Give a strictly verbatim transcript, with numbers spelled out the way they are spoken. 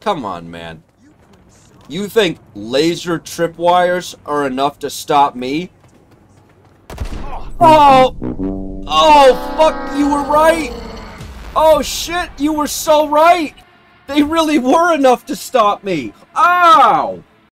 Come on, man. You think laser tripwires are enough to stop me? Oh! Oh, fuck, you were right! Oh, shit, you were so right! They really were enough to stop me! Ow!